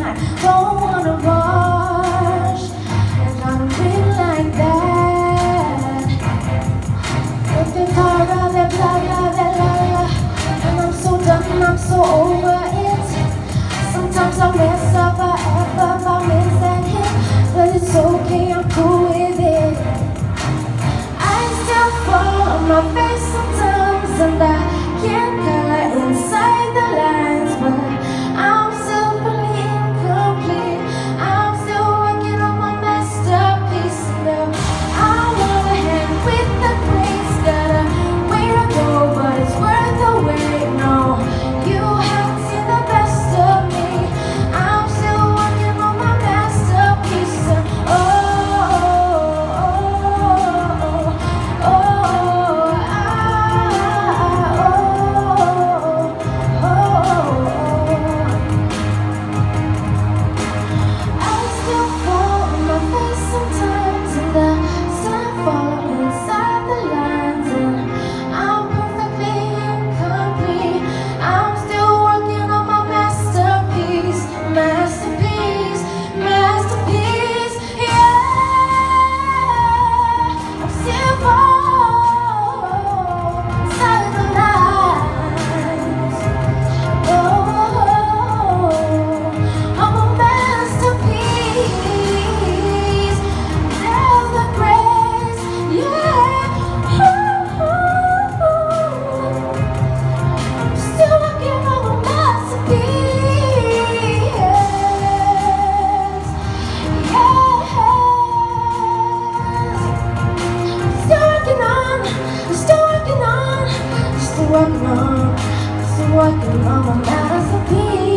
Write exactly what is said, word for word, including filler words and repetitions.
I don't wanna rush. And I'm feeling like that. With the car, blah, blah, blah, blah, blah. And I'm so done, I'm so over it. Sometimes I mess up, I F up, I miss that hit. But it's okay, I'm cool with it. I still fall on my face sometimes, and I can't color inside the lines, but I'm still fully incomplete. I'm still working on my masterpiece. Now I wanna hang with the grace, got a way to go, but it's worth the wait. No, you haven't seen the best of me. I'm still working on my masterpiece. Oh, oh, oh, oh, oh, ah, oh, oh, oh. I still fall on my face sometimes, and I still fall inside the lines, and I'm perfectly incomplete. I'm still working on my masterpiece, masterpiece, masterpiece, yeah. I'm still fall inside the lines. Oh, I'm a masterpiece. There's the grace, yeah. I'm still working on my masterpiece. Yes. Still working on, still working on, still working on, still working on my masterpiece.